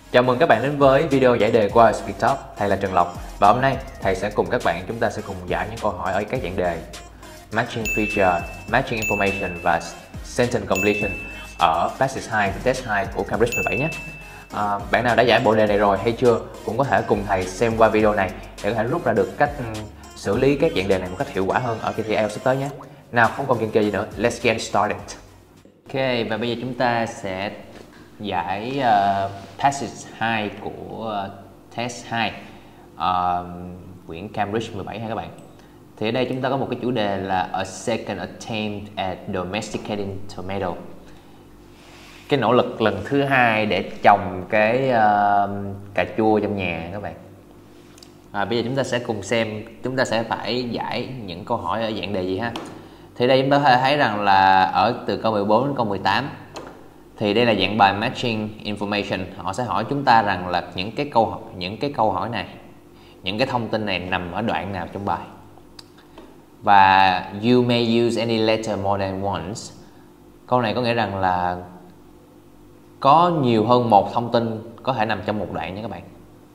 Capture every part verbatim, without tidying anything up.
Chào mừng các bạn đến với video giải đề qua Speedtop. Thầy là Trần Lộc và hôm nay thầy sẽ cùng các bạn chúng ta sẽ cùng giải những câu hỏi ở các dạng đề Matching Feature, Matching Information và Sentence Completion ở Passage hai, Test hai của Cambridge mười bảy nhé. À, bạn nào đã giải bộ đề này rồi hay chưa cũng có thể cùng thầy xem qua video này để có thể rút ra được cách xử lý các dạng đề này một cách hiệu quả hơn ở kỳ thi ai eo sắp tới nhé. Nào, không còn chần chờ gì nữa, let's get started. Ok, và bây giờ chúng ta sẽ giải uh, Passage hai của uh, Test hai uh, quyển Cambridge mười bảy ha các bạn. Thì ở đây chúng ta có một cái chủ đề là A Second Attempt at Domesticating Tomato. Cái nỗ lực lần thứ hai để trồng cái uh, cà chua trong nhà các bạn. À, bây giờ chúng ta sẽ cùng xem chúng ta sẽ phải giải những câu hỏi ở dạng đề gì ha. Thì đây chúng ta có thể thấy rằng là ở từ câu mười bốn đến câu mười tám thì đây là dạng bài matching information. Họ sẽ hỏi chúng ta rằng là những cái câu hỏi những cái câu hỏi này, những cái thông tin này nằm ở đoạn nào trong bài. Và you may use any letter more than once. Câu này có nghĩa rằng là có nhiều hơn một thông tin có thể nằm trong một đoạn nha các bạn.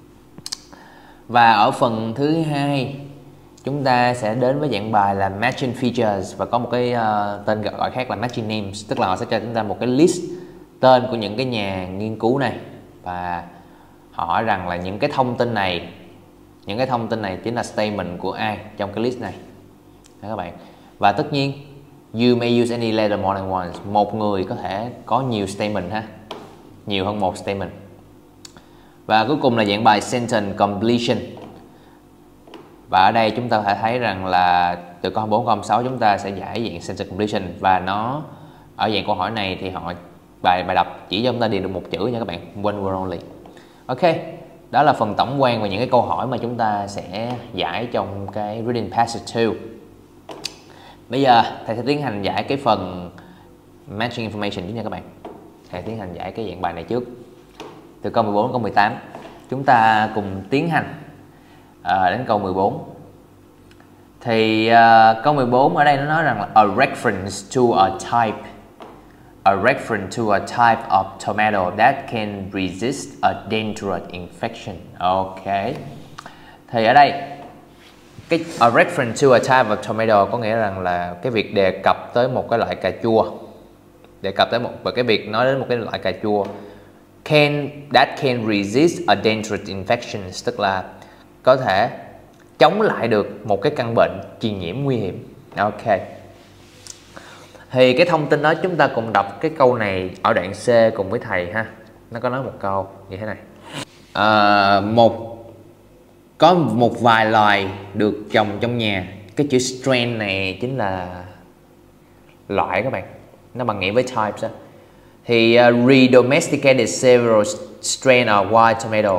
Và ở phần thứ hai chúng ta sẽ đến với dạng bài là matching features và có một cái uh, tên gọi khác là matching names, tức là họ sẽ cho chúng ta một cái list tên của những cái nhà nghiên cứu này và họ hỏi rằng là những cái thông tin này những cái thông tin này chính là statement của ai trong cái list này đó các bạn. Và tất nhiên you may use any letter more than once, một người có thể có nhiều statement ha, nhiều hơn một statement. Và cuối cùng là dạng bài sentence completion. Và ở đây chúng ta có thể thấy rằng là từ câu bốn câu sáu chúng ta sẽ giải dạng sentence completion và nó ở dạng câu hỏi này thì họ bài bài đọc chỉ cho chúng ta điền được một chữ nha các bạn, one word only. Ok, đó là phần tổng quan về những cái câu hỏi mà chúng ta sẽ giải trong cái reading passage hai. Bây giờ thầy sẽ tiến hành giải cái phần matching information trước nha các bạn. Thầy tiến hành giải cái dạng bài này trước. Từ câu mười bốn đến câu mười tám chúng ta cùng tiến hành à, đến câu mười bốn. Thì uh, câu mười bốn ở đây nó nói rằng là a reference to a type a reference to a type of tomato that can resist a dangerous infection. Ok. Thì ở đây cái a reference to a type of tomato có nghĩa rằng là cái việc đề cập tới một cái loại cà chua, đề cập tới một và cái việc nói đến một cái loại cà chua can that can resist a dangerous infection, tức là có thể chống lại được một cái căn bệnh truyền nhiễm nguy hiểm. Ok. Thì cái thông tin đó chúng ta cùng đọc cái câu này ở đoạn C cùng với thầy ha. Nó có nói một câu như thế này. À, một có một vài loài được trồng trong nhà. Cái chữ strain này chính là loại các bạn. Nó bằng nghĩa với types đó. Thì uh, redomesticated several strain of wild tomato.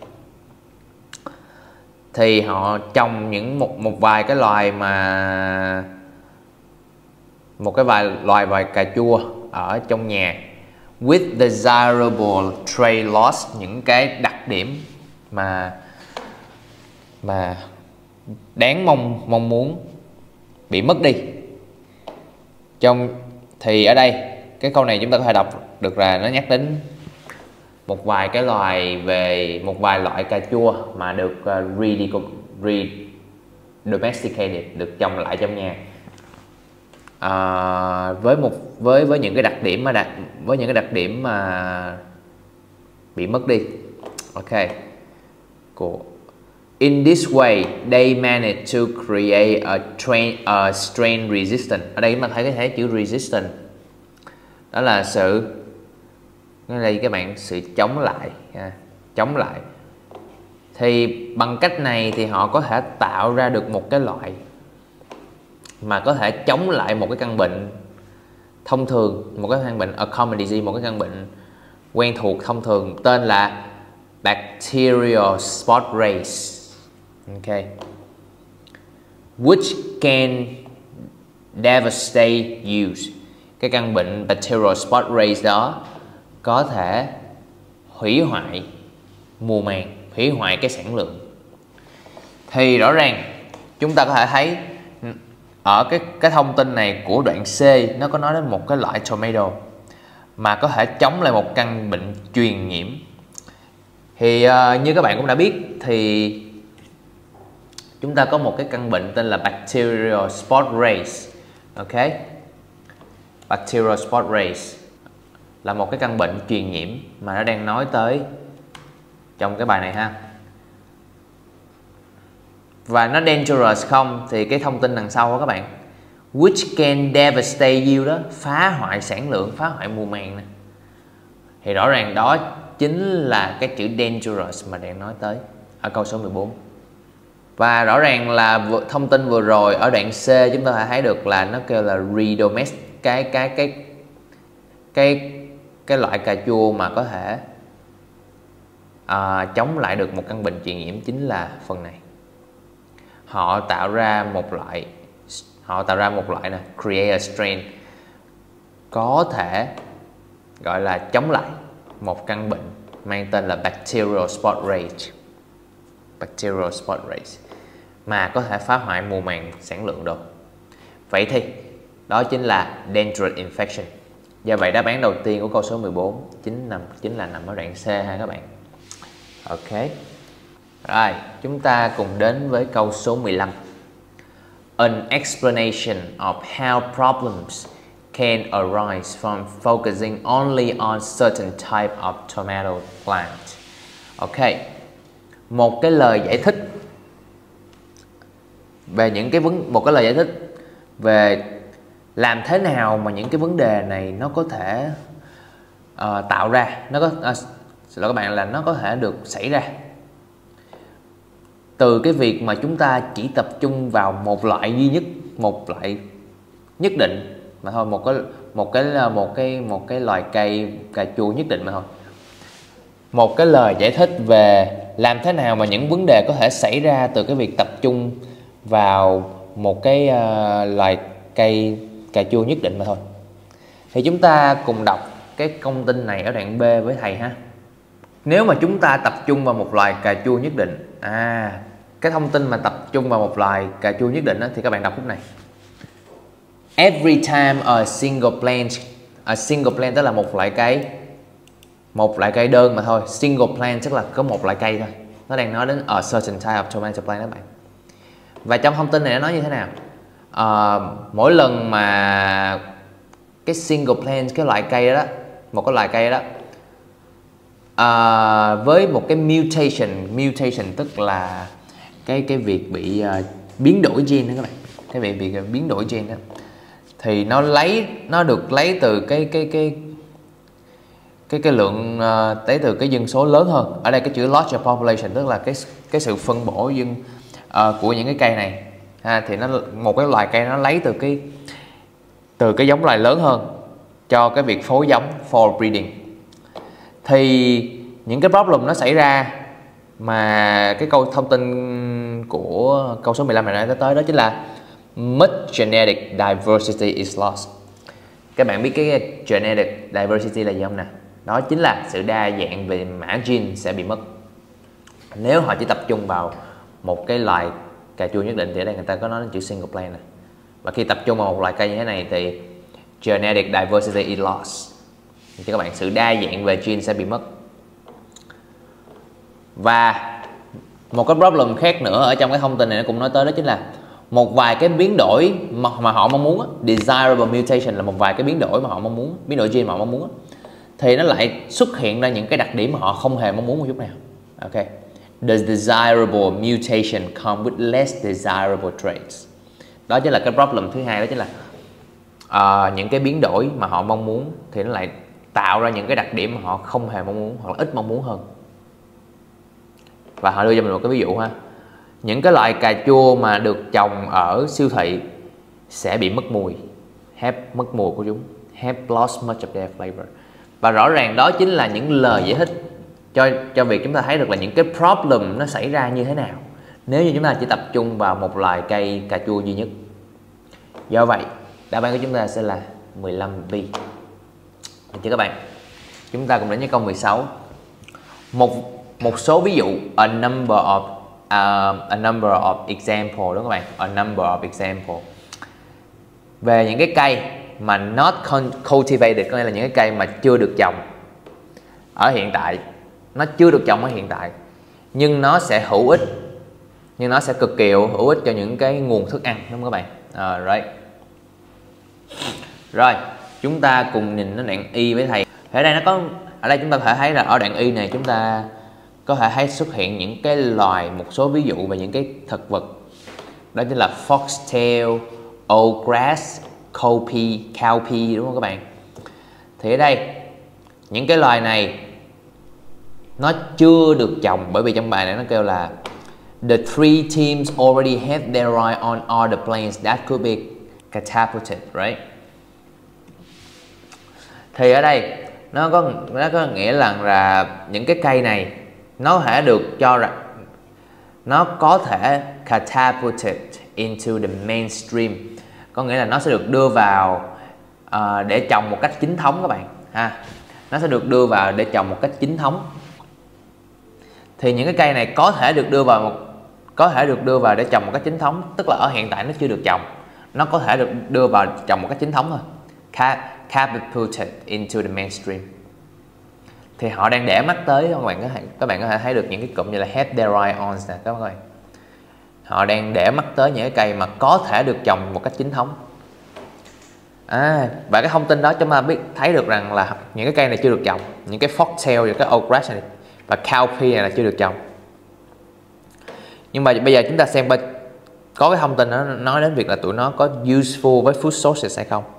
Thì họ trồng những một một vài cái loài mà một cái vài loài vài cà chua ở trong nhà with desirable trait loss, những cái đặc điểm mà mà đáng mong mong muốn bị mất đi. Trong thì ở đây cái câu này chúng ta có thể đọc được là nó nhắc đến một vài cái loài về một vài loại cà chua mà được uh, redomesticated, được trồng lại trong nhà. À, với một với với những cái đặc điểm mà đặc, với những cái đặc điểm mà bị mất đi. Ok. Cool. In this way, they managed to create a strain a strain resistant. Ở đây chúng ta thấy cái thế chữ resistant. Đó là sự cái đây các bạn sự chống lại, à, chống lại. Thì bằng cách này thì họ có thể tạo ra được một cái loại mà có thể chống lại một cái căn bệnh thông thường, một cái căn bệnh a common disease, một cái căn bệnh quen thuộc thông thường tên là bacterial spot race. Ok. Which can devastate use. Cái căn bệnh bacterial spot race đó có thể hủy hoại mùa màng, hủy hoại cái sản lượng. Thì rõ ràng chúng ta có thể thấy ở cái cái thông tin này của đoạn C nó có nói đến một cái loại tomato mà có thể chống lại một căn bệnh truyền nhiễm Thì uh, như các bạn cũng đã biết thì chúng ta có một cái căn bệnh tên là Bacterial Spot Race. Ok, Bacterial Spot Race là một cái căn bệnh truyền nhiễm mà nó đang nói tới trong cái bài này ha. Và nó dangerous không thì cái thông tin đằng sau đó các bạn, which can devastate you đó, phá hoại sản lượng, phá hoại mùa màng nè. Thì rõ ràng đó chính là cái chữ dangerous mà đang nói tới ở câu số mười bốn. Và rõ ràng là thông tin vừa rồi ở đoạn C chúng ta thấy được là nó kêu là redomestic, cái cái cái cái cái loại cà chua mà có thể à, chống lại được một căn bệnh truyền nhiễm chính là phần này. Họ tạo ra một loại họ tạo ra một loại nè, create a strain có thể gọi là chống lại một căn bệnh mang tên là Bacterial Spot Race. Bacterial Spot Race mà có thể phá hoại mùa màng sản lượng được. Vậy thì đó chính là dangerous infection. Do vậy đáp án đầu tiên của câu số mười bốn chính nằm chính là nằm ở đoạn C ha các bạn. Ok. Rồi, chúng ta cùng đến với câu số mười lăm. An explanation of how problems can arise from focusing only on certain type of tomato plant. Ok. Một cái lời giải thích về những cái vấn một cái lời giải thích về làm thế nào mà những cái vấn đề này nó có thể uh, tạo ra, nó có uh, xin lỗi các bạn là nó có thể được xảy ra từ cái việc mà chúng ta chỉ tập trung vào một loại duy nhất, một loại nhất định mà thôi, một cái một cái một cái một cái loài cây cà chua nhất định mà thôi. Một cái lời giải thích về làm thế nào mà những vấn đề có thể xảy ra từ cái việc tập trung vào một cái uh, loài cây cà chua nhất định mà thôi. Thì chúng ta cùng đọc cái thông tin này ở đoạn B với thầy ha. Nếu mà chúng ta tập trung vào một loài cà chua nhất định, à cái thông tin mà tập trung vào một loài cà chua nhất định đó, thì các bạn đọc phút này. Every time a single plant, a single plant tức là một loại cây, một loại cây đơn mà thôi. Single plant tức là có một loại cây thôi. Nó đang nói đến a certain type of tomato plant các bạn. Và trong thông tin này nó nói như thế nào? À, mỗi lần mà cái single plant, cái loại cây đó, một cái loại cây đó à, với một cái mutation, mutation tức là cái cái việc bị uh, biến đổi gen đó các bạn, cái việc bị biến đổi gen đó, thì nó lấy nó được lấy từ cái cái cái cái cái lượng uh, lấy từ cái dân số lớn hơn. Ở đây cái chữ larger population tức là cái cái sự phân bổ dân uh, của những cái cây này ha, thì nó một cái loài cây nó lấy từ cái từ cái giống loài lớn hơn cho cái việc phối giống for breeding. Thì những cái problem nó xảy ra mà cái câu thông tin của câu số mười lăm này nói tới đó chính là much genetic diversity is lost. Các bạn biết cái genetic diversity là gì không nè? Đó chính là sự đa dạng về mã gen sẽ bị mất nếu họ chỉ tập trung vào một cái loài cà chua nhất định. Thì ở đây người ta có nói đến chữ single plant này. Và khi tập trung vào một loài cây như thế này thì genetic diversity is lost, thì các bạn sự đa dạng về gen sẽ bị mất. Và một cái problem khác nữa ở trong cái thông tin này nó cũng nói tới đó chính là một vài cái biến đổi mà, mà họ mong muốn, desirable mutation là một vài cái biến đổi mà họ mong muốn, biến đổi gen mà họ mong muốn, thì nó lại xuất hiện ra những cái đặc điểm mà họ không hề mong muốn một chút nào. Ok, the desirable mutation come with less desirable traits. Đó chính là cái problem thứ hai, đó chính là uh, những cái biến đổi mà họ mong muốn thì nó lại tạo ra những cái đặc điểm mà họ không hề mong muốn hoặc là ít mong muốn hơn. Và họ đưa cho mình một cái ví dụ ha. Những cái loại cà chua mà được trồng ở siêu thị sẽ bị mất mùi, have mất mùi của chúng, have lost much of their flavor. Và rõ ràng đó chính là những lời giải thích cho cho việc chúng ta thấy được là những cái problem nó xảy ra như thế nào nếu như chúng ta chỉ tập trung vào một loài cây cà chua duy nhất. Do vậy đáp án của chúng ta sẽ là mười lăm B. Được chưa các bạn? Chúng ta cùng đến với câu mười sáu. Một một số ví dụ, a number of uh, a number of example, đúng không các bạn? A number of example về những cái cây mà not cultivated, có nghĩa là những cái cây mà chưa được trồng ở hiện tại, nó chưa được trồng ở hiện tại, nhưng nó sẽ hữu ích, nhưng nó sẽ cực kỳ hữu ích cho những cái nguồn thức ăn, đúng không các bạn? À, right. Rồi, chúng ta cùng nhìn đến đoạn Y với thầy. Ở đây nó có, ở đây chúng ta có thể thấy là ở đoạn Y này chúng ta có thể thấy xuất hiện những cái loài, một số ví dụ về những cái thực vật. Đó chính là foxtail, oatgrass, cowpea, cowpea, đúng không các bạn? Thì ở đây những cái loài này nó chưa được trồng, bởi vì trong bài này nó kêu là the three teams already have their eye on all the plants that could be catapulted, right? Thì ở đây nó có nó có nghĩa là là những cái cây này nó có thể được cho rằng nó có thể catapulted into the mainstream, có nghĩa là nó sẽ được đưa vào uh, để trồng một cách chính thống các bạn ha. Nó sẽ được đưa vào để trồng một cách chính thống. Thì những cái cây này có thể được đưa vào một có thể được đưa vào để trồng một cách chính thống, tức là ở hiện tại nó chưa được trồng, nó có thể được đưa vào trồng một cách chính thống thôi. Catapulted into the mainstream. Thì họ đang để mắt tới, các bạn có thể, các bạn có thể thấy được những cái cụm như là have their eye on nè các bạn ơi. Họ đang để mắt tới những cái cây mà có thể được trồng một cách chính thống. À, và cái thông tin đó chúng ta biết thấy được rằng là những cái cây này chưa được trồng, những cái foxtail và cái oatgrass này và cowpea này là chưa được trồng. Nhưng mà bây giờ chúng ta xem có cái thông tin nó nói đến việc là tụi nó có useful với food sources hay không.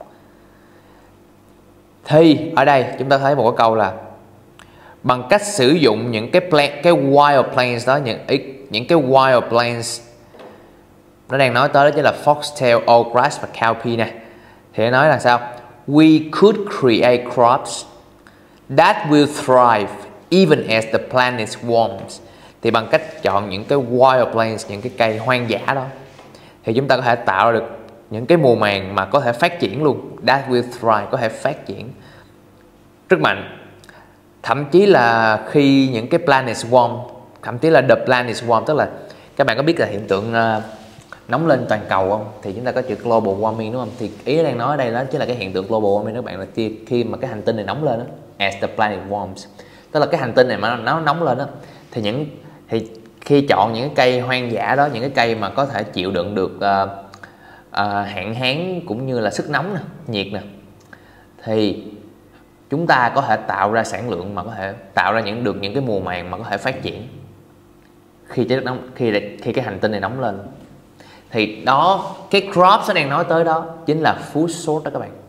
Thì ở đây chúng ta thấy một cái câu là bằng cách sử dụng những cái plant, cái wild plants đó, những những cái wild plants nó đang nói tới đó chính là foxtail, oatgrass và cowpea nè. Thì nó nói là sao? We could create crops that will thrive even as the planet warms. Thì bằng cách chọn những cái wild plants, những cái cây hoang dã đó, thì chúng ta có thể tạo được những cái mùa màng mà có thể phát triển luôn. That will thrive, có thể phát triển rất mạnh. Thậm chí là khi những cái planet warm, thậm chí là the planet warm, tức là các bạn có biết là hiện tượng uh, nóng lên toàn cầu không? Thì chúng ta có chữ global warming đúng không? Thì ý đang nói ở đây đó chính là cái hiện tượng global warming các bạn, là khi, khi mà cái hành tinh này nóng lên đó, as the planet warms, tức là cái hành tinh này mà nó nóng lên đó, thì những thì khi chọn những cái cây hoang dã đó, những cái cây mà có thể chịu đựng được uh, uh, hạn hán cũng như là sức nóng nè, nhiệt nè, thì chúng ta có thể tạo ra sản lượng mà có thể tạo ra những được những cái mùa màng mà có thể phát triển khi trái đất nóng, khi khi cái hành tinh này nóng lên. Thì đó, cái crops nó đang nói tới đó chính là food source đó các bạn,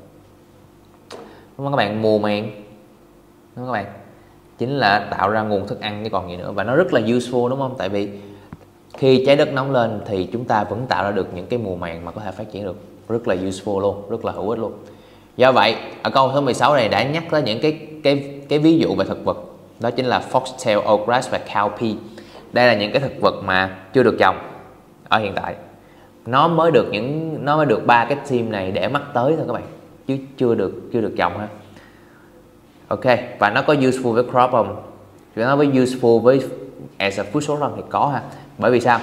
đúng không các bạn? Mùa màng, đúng không các bạn? Chính là tạo ra nguồn thức ăn chứ còn gì nữa. Và nó rất là useful đúng không? Tại vì khi trái đất nóng lên thì chúng ta vẫn tạo ra được những cái mùa màng mà có thể phát triển được, rất là useful luôn, rất là hữu ích luôn. Do vậy ở câu số mười sáu này đã nhắc tới những cái cái cái ví dụ về thực vật, đó chính là foxtail, oatgrass và cowpea. Đây là những cái thực vật mà chưa được trồng ở hiện tại, nó mới được những nó mới được ba cái team này để mắt tới thôi các bạn, chứ chưa được chưa được trồng ha. Ok, và nó có useful với crop không? Nó với useful với as a food source không? Thì có ha. Bởi vì sao?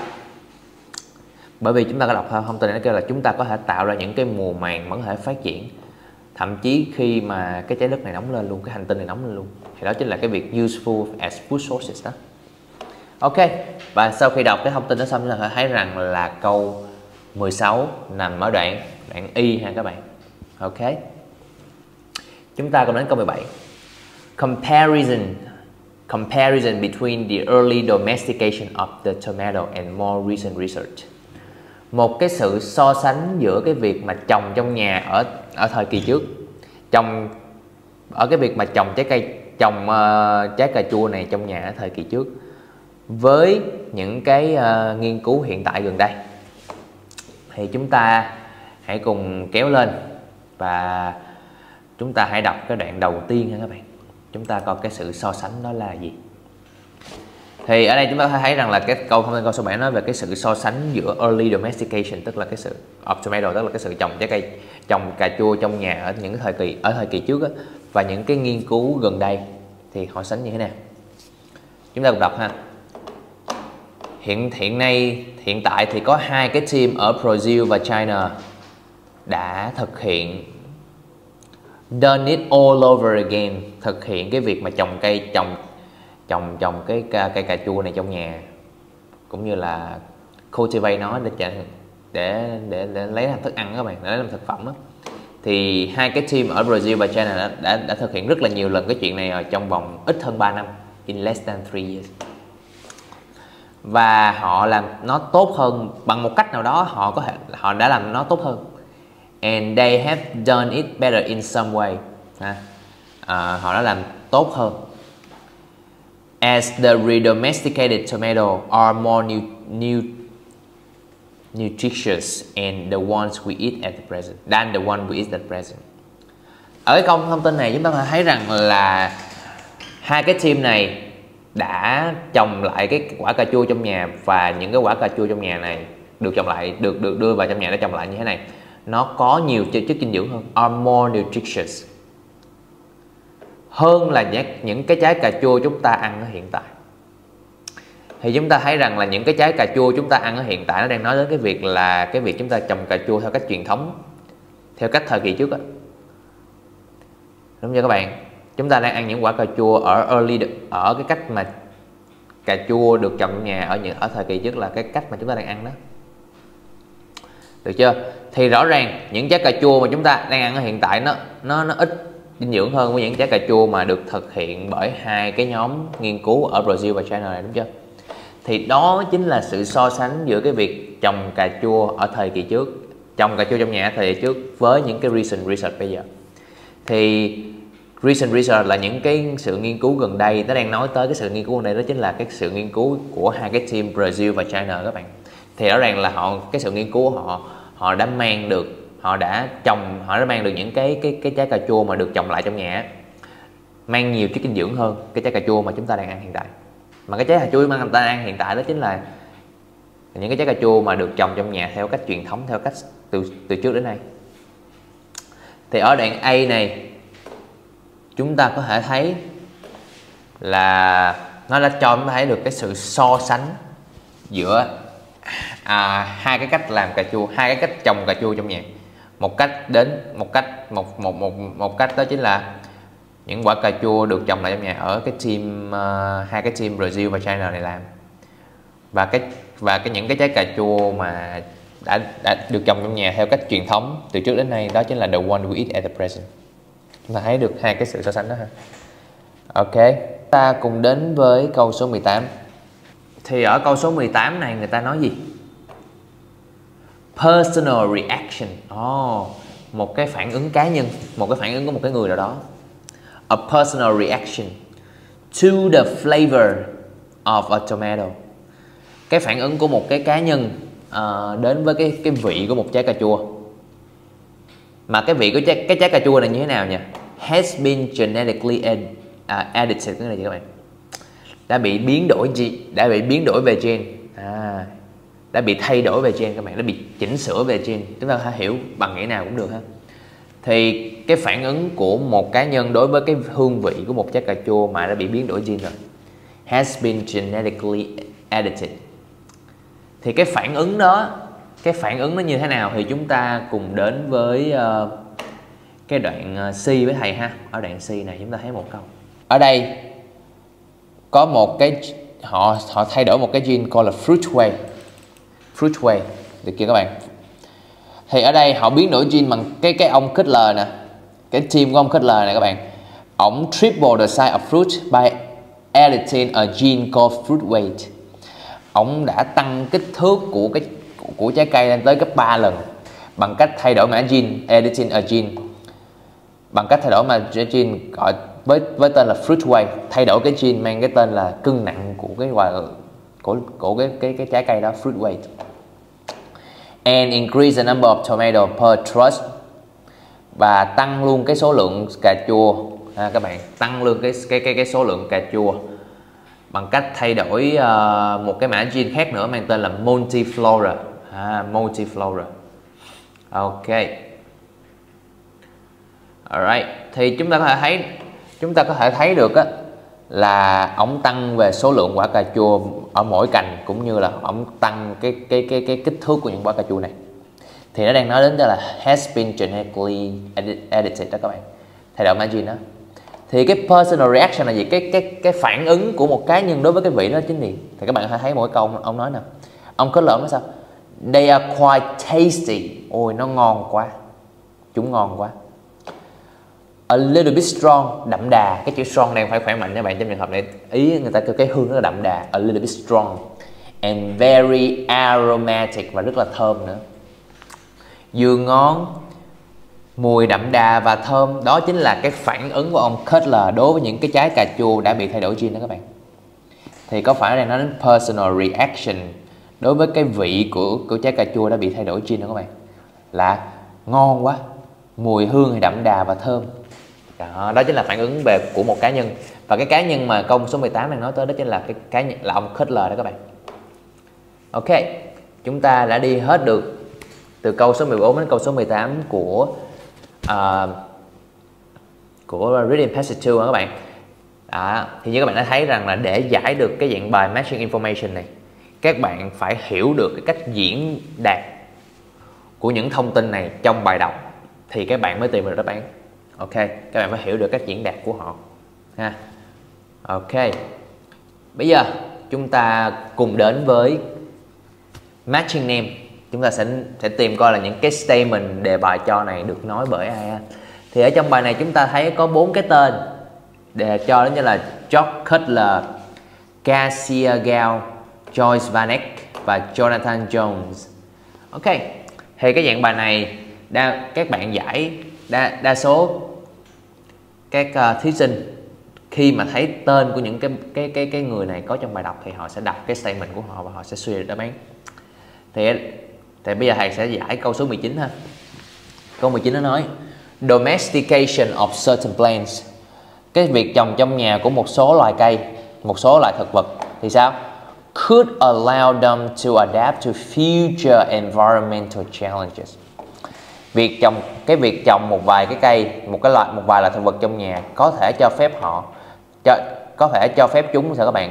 Bởi vì chúng ta có đọc thông tin này, nó kêu là chúng ta có thể tạo ra những cái mùa màng mà có thể phát triển, thậm chí khi mà cái trái đất này nóng lên luôn, cái hành tinh này nóng lên luôn. Thì đó chính là cái việc useful as food sources đó. Ok, và sau khi đọc cái thông tin đó xong, chúng ta phải thấy rằng là câu mười sáu nằm ở đoạn đoạn Y ha các bạn. Ok, chúng ta cùng đến câu mười bảy. Comparison comparison between the early domestication of the tomato and more recent research. Một cái sự so sánh giữa cái việc mà trồng trong nhà ở ở thời kỳ trước, trồng ở cái việc mà trồng trái cây trồng uh, trái cà chua này trong nhà ở thời kỳ trước với những cái uh, nghiên cứu hiện tại gần đây. Thì chúng ta hãy cùng kéo lên và chúng ta hãy đọc cái đoạn đầu tiên ha các bạn. Chúng ta coi cái sự so sánh đó là gì. Thì ở đây chúng ta thấy rằng là cái câu thông tin câu số bảy nói về cái sự so sánh giữa early domestication, tức là cái sự of tomato, tức là cái sự trồng trái cây, trồng cà chua trong nhà ở những cái thời kỳ ở thời kỳ trước á, và những cái nghiên cứu gần đây thì họ sánh như thế nào. Chúng ta cùng đọc ha. Hiện hiện nay hiện tại thì có hai cái team ở Brazil và China đã thực hiện done it all over again, thực hiện cái việc mà trồng cây trồng trồng trồng cái cây cà chua này trong nhà, cũng như là cultivate nó để để để, để lấy làm thức ăn các bạn, để lấy làm thực phẩm đó. Thì hai cái team ở Brazil và China đã, đã, đã thực hiện rất là nhiều lần cái chuyện này ở trong vòng ít hơn ba năm, in less than three years. Và họ làm nó tốt hơn bằng một cách nào đó, họ có thể họ đã làm nó tốt hơn. And they have done it better in some way. À, à, họ đã làm tốt hơn. As the redomesticated tomato are more new, new, nutritious and the ones we eat at the present than the one we eat at present. Ở cái câu thông tin này chúng ta có thể thấy rằng là hai cái team này đã trồng lại cái quả cà chua trong nhà, và những cái quả cà chua trong nhà này được trồng lại, được được đưa vào trong nhà để trồng lại như thế này, nó có nhiều chất dinh dưỡng hơn, are more nutritious, hơn là những cái trái cà chua chúng ta ăn ở hiện tại. Thì chúng ta thấy rằng là những cái trái cà chua chúng ta ăn ở hiện tại nó đang nói đến cái việc là cái việc chúng ta trồng cà chua theo cách truyền thống, theo cách thời kỳ trước đó. Đúng chưa các bạn? Chúng ta đang ăn những quả cà chua ở early, ở cái cách mà cà chua được trồng trong nhà ở những ở thời kỳ trước là cái cách mà chúng ta đang ăn đó. Được chưa? Thì rõ ràng những trái cà chua mà chúng ta đang ăn ở hiện tại nó nó nó ít dinh dưỡng hơn với những trái cà chua mà được thực hiện bởi hai cái nhóm nghiên cứu ở Brazil và China này, đúng chưa? Thì đó chính là sự so sánh giữa cái việc trồng cà chua ở thời kỳ trước, trồng cà chua trong nhà ở thời kỳ trước với những cái recent research bây giờ. Thì recent research là những cái sự nghiên cứu gần đây, nó đang nói tới cái sự nghiên cứu gần đây, đó chính là cái sự nghiên cứu của hai cái team Brazil và China các bạn. Thì rõ ràng là họ cái sự nghiên cứu của họ họ đã mang được họ đã trồng họ đã mang được những cái cái cái trái cà chua mà được trồng lại trong nhà mang nhiều chất dinh dưỡng hơn cái trái cà chua mà chúng ta đang ăn hiện tại. Mà cái trái cà chua mà chúng ta ăn hiện tại đó chính là những cái trái cà chua mà được trồng trong nhà theo cách truyền thống, theo cách từ từ trước đến nay. Thì ở đoạn A này chúng ta có thể thấy là nó đã cho chúng ta thấy được cái sự so sánh giữa à, hai cái cách làm cà chua, hai cái cách trồng cà chua trong nhà. Một cách đến một cách một một một một cách đó chính là những quả cà chua được trồng lại trong nhà ở cái team uh, hai cái team Brazil và China này làm, và cái và cái những cái trái cà chua mà đã, đã được trồng trong nhà theo cách truyền thống từ trước đến nay, đó chính là the one we eat at the present. Chúng ta thấy được hai cái sự so sánh đó ha. Ok, ta cùng đến với câu số mười tám. Thì ở câu số mười tám này người ta nói gì? Personal reaction. Oh, một cái phản ứng cá nhân, một cái phản ứng của một cái người nào đó. A personal reaction to the flavor of a tomato. Cái phản ứng của một cái cá nhân uh, đến với cái cái vị của một trái cà chua. Mà cái vị của trái, cái trái cà chua này như thế nào nhỉ? Has been genetically ed, uh, edited, cái này gì các bạn? Đã bị biến đổi gì? Đã bị biến đổi về gen. À, đã bị thay đổi về gen các bạn, đã bị chỉnh sửa về gen. Chúng ta có thể hiểu bằng nghĩa nào cũng được ha. Thì cái phản ứng của một cá nhân đối với cái hương vị của một trái cà chua mà đã bị biến đổi gen rồi, has been genetically edited. Thì cái phản ứng đó, cái phản ứng nó như thế nào thì chúng ta cùng đến với uh, cái đoạn C với thầy ha. Ở đoạn C này chúng ta thấy một câu. Ở đây có một cái họ họ thay đổi một cái gene gọi là fruitway. Fruitway, được chưa các bạn? Thì ở đây họ biến đổi gene bằng cái cái ông Kessler nè, cái team của ông Kessler này các bạn. Ông triple the size of fruit by editing a gene called fruit weight. Ông đã tăng kích thước của cái của, của trái cây lên tới gấp ba lần bằng cách thay đổi mã gene, editing a gene, bằng cách thay đổi mã gene gọi với với tên là fruit weight, thay đổi cái gene mang cái tên là cân nặng của cái quả của của cái cái cái trái cây đó, fruit weight. And increase the number of tomato per trust, và tăng luôn cái số lượng cà chua à, các bạn tăng luôn cái cái cái cái số lượng cà chua bằng cách thay đổi uh, một cái mã gene khác nữa mang tên là multiflora. À, multiflora. Ok. Alright, thì chúng ta có thể thấy chúng ta có thể thấy được á là ổng tăng về số lượng quả cà chua ở mỗi cành, cũng như là ổng tăng cái cái cái cái kích thước của những quả cà chua này. Thì nó đang nói đến đó là has been genetically edited đó các bạn, thay đổi mã gene đó. Thì cái personal reaction là gì? Cái cái cái phản ứng của một cá nhân đối với cái vị đó chính gì? Thì các bạn thấy mỗi câu ông nói nè. Ông có lợn nói sao? They are quite tasty. Ôi nó ngon quá. Chúng ngon quá. A little bit strong, đậm đà. Cái chữ strong đang phải khỏe mạnh các bạn, trong trường hợp này ý người ta kêu cái hương nó là đậm đà. A little bit strong. And very aromatic, và rất là thơm nữa. Vừa ngon, mùi đậm đà và thơm. Đó chính là cái phản ứng của ông Cutler đối với những cái trái cà chua đã bị thay đổi gene đó các bạn. Thì có phải là nói đến personal reaction đối với cái vị của, của trái cà chua đã bị thay đổi gene đó các bạn, là ngon quá, mùi hương thì đậm đà và thơm. Đó, đó chính là phản ứng về của một cá nhân. Và cái cá nhân mà câu số mười tám đang nói tới đó chính là cái cá nhân là ông Cutler đó các bạn. Ok, chúng ta đã đi hết được từ câu số mười bốn đến câu số mười tám của uh, của Reading Passage hai các bạn. Đó, thì như các bạn đã thấy rằng là để giải được cái dạng bài matching information này, các bạn phải hiểu được cái cách diễn đạt của những thông tin này trong bài đọc thì các bạn mới tìm được đáp án. Ok, các bạn phải hiểu được cách diễn đạt của họ ha. Ok, bây giờ chúng ta cùng đến với matching name. Chúng ta sẽ sẽ tìm coi là những cái statement đề bài cho này được nói bởi ai ha. Thì ở trong bài này chúng ta thấy có bốn cái tên để cho đó như là George Cutler, Cassia Gao, Joyce Vanek và Jonathan Jones. Ok, thì cái dạng bài này đa, các bạn giải đa, đa số các uh, thí sinh khi mà thấy tên của những cái cái cái cái người này có trong bài đọc thì họ sẽ đọc cái statement của họ và họ sẽ suy được đáp án. Thì thì bây giờ thầy sẽ giải câu số mười chín ha. Câu mười chín nó nói domestication of certain plants. Cái việc trồng trong nhà của một số loài cây, một số loài thực vật thì sao? Could allow them to adapt to future environmental challenges. Việc trồng cái việc trồng một vài cái cây, một cái loại một vài loại thực vật trong nhà có thể cho phép họ cho có thể cho phép chúng sao các bạn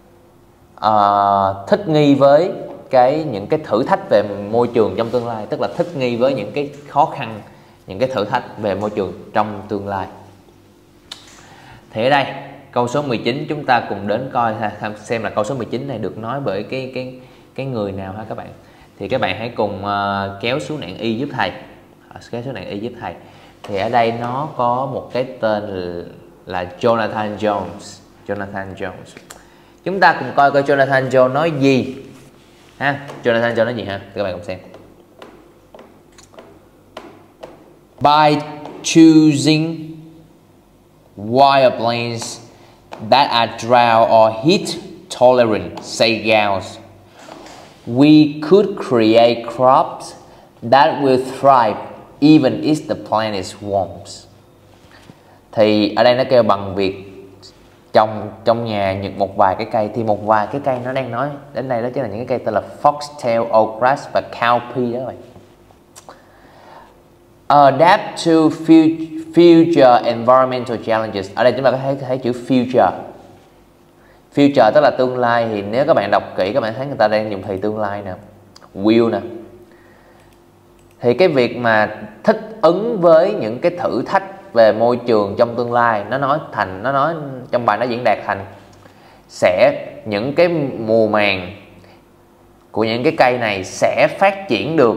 uh, thích nghi với cái những cái thử thách về môi trường trong tương lai, tức là thích nghi với những cái khó khăn, những cái thử thách về môi trường trong tương lai. Thì ở đây câu số mười chín chúng ta cùng đến coi xem là câu số mười chín này được nói bởi cái cái cái người nào ha các bạn. Thì các bạn hãy cùng uh, kéo xuống nạn y giúp thầy. Kéo xuống nạn y giúp thầy. Thì ở đây nó có một cái tên là Jonathan Jones. Jonathan Jones. Chúng ta cùng coi coi Jonathan Jones nói gì ha. Jonathan Jones nói gì ha? Các bạn cùng xem. By choosing wire plants that are drought or heat tolerant, say gals, we could create crops that will thrive even if the planet is warms. Thì ở đây nó kêu bằng việc trồng trong nhà những một vài cái cây, thì một vài cái cây nó đang nói đến đây đó chính là những cái cây tên là foxtail, oatgrass và cowpea đó các bạn. Adapt to future environmental challenges. Ở đây chúng ta có thấy, thấy chữ future. Future tức là tương lai, thì nếu các bạn đọc kỹ các bạn thấy người ta đang dùng thì tương lai nè, will nè. Thì cái việc mà thích ứng với những cái thử thách về môi trường trong tương lai, nó nói thành nó nói trong bài nó diễn đạt thành sẽ những cái mùa màng của những cái cây này sẽ phát triển được,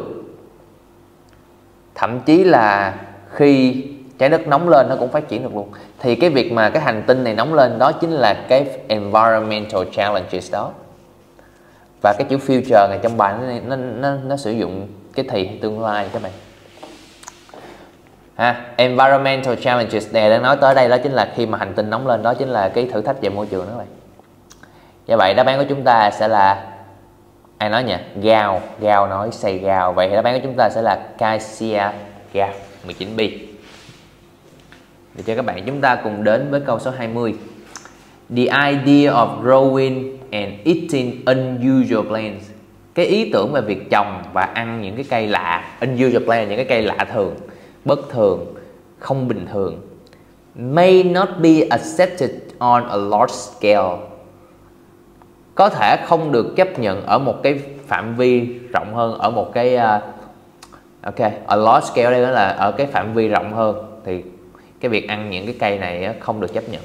thậm chí là khi trái đất nóng lên nó cũng phát triển được luôn. Thì cái việc mà cái hành tinh này nóng lên đó chính là cái environmental challenges đó. Và cái chữ future này trong bài nó, nó, nó, nó sử dụng cái thì tương lai các bạn ha. Environmental challenges này đang nói tới đây đó chính là khi mà hành tinh nóng lên, đó chính là cái thử thách về môi trường đó các bạn. Như vậy đáp án của chúng ta sẽ là, ai nói nhỉ? Gao. Gao nói say gao. Vậy thì đáp án của chúng ta sẽ là Cassia Gao mười chín B. Để cho các bạn chúng ta cùng đến với câu số hai mươi. The idea of growing and eating unusual plants. Cái ý tưởng về việc trồng và ăn những cái cây lạ, unusual plants, những cái cây lạ thường, bất thường, không bình thường, may not be accepted on a large scale. Có thể không được chấp nhận ở một cái phạm vi rộng hơn, ở một cái uh, ok, a large scale đây đó là ở cái phạm vi rộng hơn. Thì cái việc ăn những cái cây này không được chấp nhận.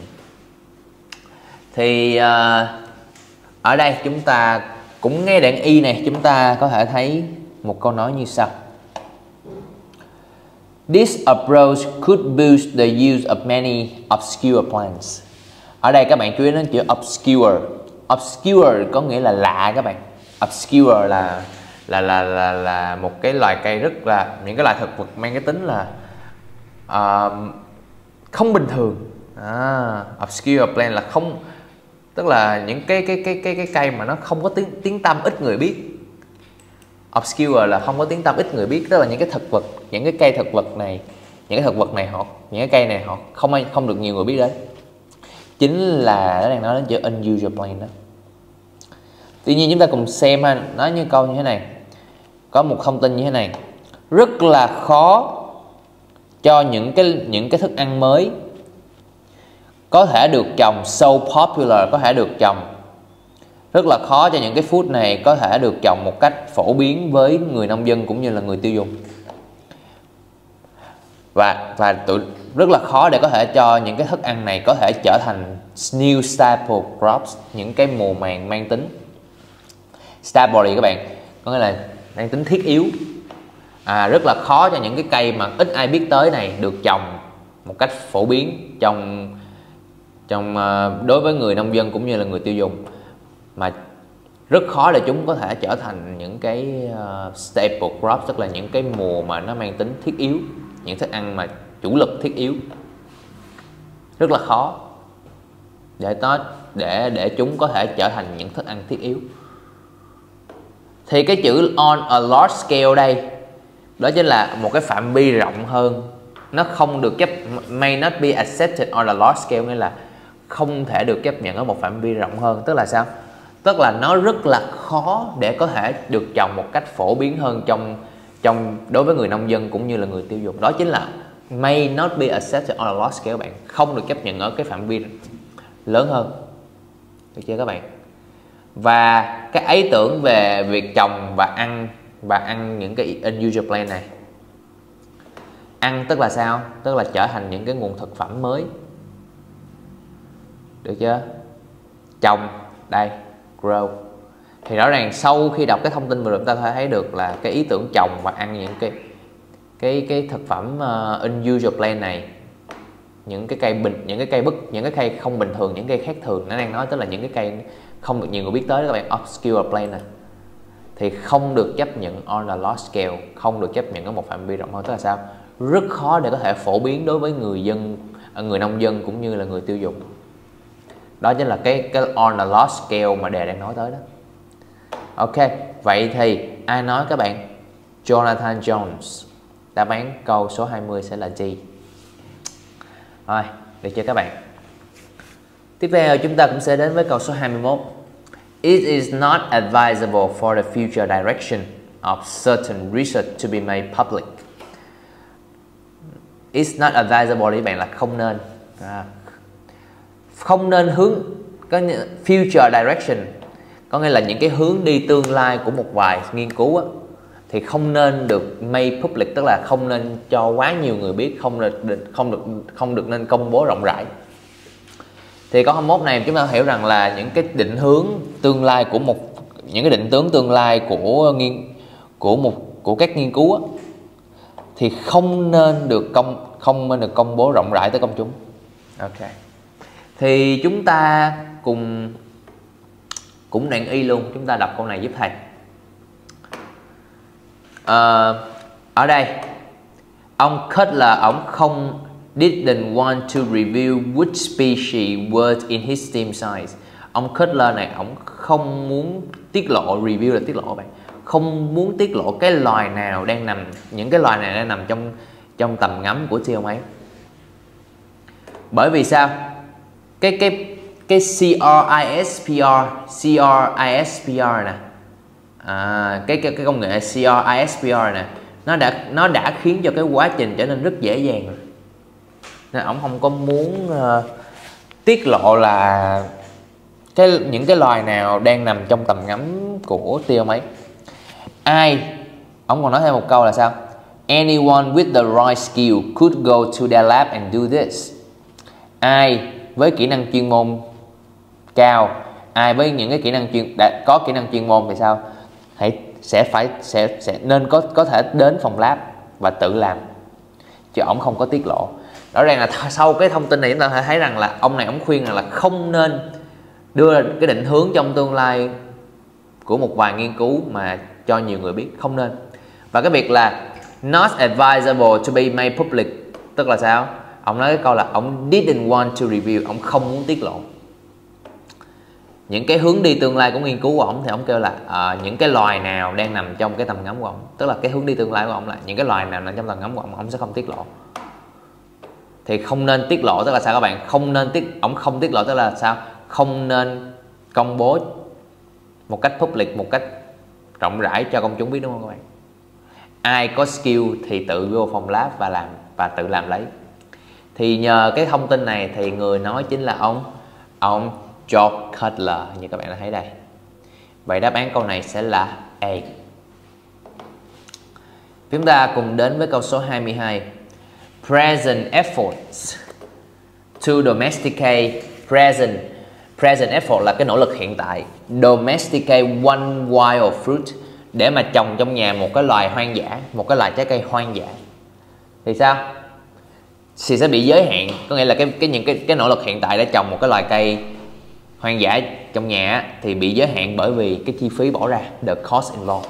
Thì uh, ở đây chúng ta cũng nghe đoạn Y này, chúng ta có thể thấy một câu nói như sau: This approach could boost the use of many obscure plants. Ở đây các bạn chú ý đến chữ obscure. Obscure có nghĩa là lạ các bạn. Obscure là là là là là một cái loài cây rất là, những cái loài thực vật mang cái tính là uh, không bình thường. À, obscure plant là không, tức là những cái cái cái cái cái cây mà nó không có tiếng tiếng tăm, ít người biết. Obscure là không có tiếng tăm, ít người biết, tức là những cái thực vật, những cái cây thực vật này, những cái thực vật này họ, những cái cây này họ không ai không được nhiều người biết đến. Chính là nó đang nói đến chữ unusual plant đó. Tuy nhiên chúng ta cùng xem ha, nói như câu như thế này, có một thông tin như thế này: rất là khó cho những cái những cái thức ăn mới có thể được trồng, so popular, có thể được trồng, rất là khó cho những cái food này có thể được trồng một cách phổ biến với người nông dân cũng như là người tiêu dùng. Và và tụi rất là khó để có thể cho những cái thức ăn này có thể trở thành new staple crops, những cái mùa màng mang tính staple thì các bạn có nghĩa là mang tính thiết yếu. À, rất là khó cho những cái cây mà ít ai biết tới này được trồng một cách phổ biến trong trong uh, đối với người nông dân cũng như là người tiêu dùng, mà rất khó để chúng có thể trở thành những cái uh, staple crops, tức là những cái mùa mà nó mang tính thiết yếu, những thức ăn mà chủ lực thiết yếu. Rất là khó để nó để để chúng có thể trở thành những thức ăn thiết yếu. Thì cái chữ on a large scale đây, đó chính là một cái phạm vi rộng hơn, nó không được chấp, may not be accepted on a large scale, nghĩa là không thể được chấp nhận ở một phạm vi rộng hơn. Tức là sao? Tức là nó rất là khó để có thể được trồng một cách phổ biến hơn trong trong đối với người nông dân cũng như là người tiêu dùng. Đó chính là may not be accepted on a large scale, bạn không được chấp nhận ở cái phạm vi lớn hơn. Được chưa các bạn? Và cái ý tưởng về việc trồng và ăn và ăn những cái unusual plant này, ăn tức là sao? Tức là trở thành những cái nguồn thực phẩm mới. Được chưa? Trồng đây, grow. Thì rõ ràng sau khi đọc cái thông tin vừa rồi, chúng ta có thể thấy được là cái ý tưởng trồng và ăn những cái cái cái thực phẩm uh, unusual plant này, những cái cây bình, những cái cây bất, những cái cây không bình thường, những cây khác thường, nó đang nói tức là những cái cây không được nhiều người biết tới các bạn, obscure plant này, thì không được chấp nhận on a large scale, không được chấp nhận ở một phạm vi rộng hơn. Tức là sao? Rất khó để có thể phổ biến đối với người dân, người nông dân cũng như là người tiêu dùng. Đó chính là cái cái on a large scale mà đề đang nói tới đó. Ok, vậy thì ai nói các bạn? Jonathan Jones. Đáp án câu số hai mươi sẽ là D. Rồi, được chưa các bạn? Tiếp theo chúng ta cũng sẽ đến với câu số hai mươi mốt. It is not advisable for the future direction of certain research to be made public. It's not advisable thì bạn là không nên. À, không nên hướng có future direction, có nghĩa là những cái hướng đi tương lai của một vài nghiên cứu á, thì không nên được made public, tức là không nên cho quá nhiều người biết, không được không được không được nên công bố rộng rãi. Thì câu hai mươi mốt này chúng ta hiểu rằng là những cái định hướng tương lai của một những cái định hướng tương lai của nghiên của một của các nghiên cứu á, thì không nên được công không nên được công bố rộng rãi tới công chúng. Ok. Thì chúng ta cùng cũng đoạn y luôn, chúng ta đọc câu này giúp thầy. À, ở đây ông Cutler ông không didn't want to reveal which species were in his team size. Ông Cutler này ông không muốn tiết lộ, review là tiết lộ bạn, không muốn tiết lộ cái loài nào đang nằm, những cái loài này đang nằm trong trong tầm ngắm của team ông ấy. Bởi vì sao? Cái cái cái C R I S P R, C R I S P R nè, à, cái, cái cái công nghệ C R I S P R nè, nó đã nó đã khiến cho cái quá trình trở nên rất dễ dàng rồi. Nên ông không có muốn uh, tiết lộ là cái những cái loài nào đang nằm trong tầm ngắm của team ông ấy. Ai? Ông còn nói thêm một câu là sao? Anyone with the right skill could go to their lab and do this. Ai với kỹ năng chuyên môn cao, ai với những cái kỹ năng chuyên đã có kỹ năng chuyên môn thì sao? Hãy sẽ phải sẽ sẽ nên có có thể đến phòng lab và tự làm, chứ ổng không có tiết lộ. Rõ ràng là sau cái thông tin này chúng ta phải thấy rằng là ông này ổng khuyên rằng là không nên đưa ra cái định hướng trong tương lai của một vài nghiên cứu mà cho nhiều người biết, không nên. Và cái việc là not advisable to be made public tức là sao? Ông nói cái câu là ông didn't want to reveal, ông không muốn tiết lộ những cái hướng đi tương lai của nghiên cứu của ông. Thì ông kêu là à, những cái loài nào đang nằm trong cái tầm ngắm của ông, tức là cái hướng đi tương lai của ông là những cái loài nào nằm trong tầm ngắm của ông, ông sẽ không tiết lộ. Thì không nên tiết lộ tức là sao các bạn? Không nên tiết, ông không tiết lộ tức là sao? Không nên công bố một cách public, một cách rộng rãi cho công chúng biết, đúng không các bạn? Ai có skill thì tự vô phòng lab và làm và tự làm lấy. Thì nhờ cái thông tin này thì người nói chính là ông ông George Cutler như các bạn đã thấy đây. Vậy đáp án câu này sẽ là A. Chúng ta cùng đến với câu số hai mươi hai. Present efforts to domesticate present present effort là cái nỗ lực hiện tại. Domesticate one wild fruit, để mà trồng trong nhà một cái loài hoang dã, một cái loài trái cây hoang dã. Thì sao? Thì sẽ bị giới hạn, có nghĩa là cái cái những cái cái nỗ lực hiện tại để trồng một cái loài cây hoang dã trong nhà thì bị giới hạn bởi vì cái chi phí bỏ ra, the cost involved.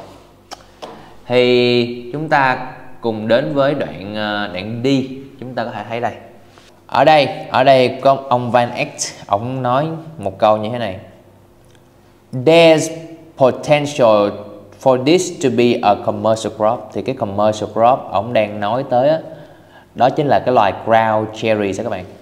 Thì chúng ta cùng đến với đoạn đoạn D, chúng ta có thể thấy đây. Ở đây, ở đây có ông Van Eck, ông nói một câu như thế này. There's potential for this to be a commercial crop. Thì cái commercial crop ông đang nói tới đó, đó chính là cái loài ground cherry các bạn.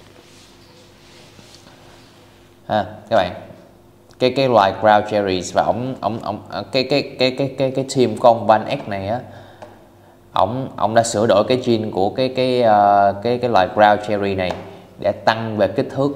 À, các bạn, cái cái loài ground cherries, và ông ông ông cái cái cái cái cái cái team của ông Van Eck này á, ông ông đã sửa đổi cái gene của cái cái uh, cái cái loài ground cherry này để tăng về kích thước,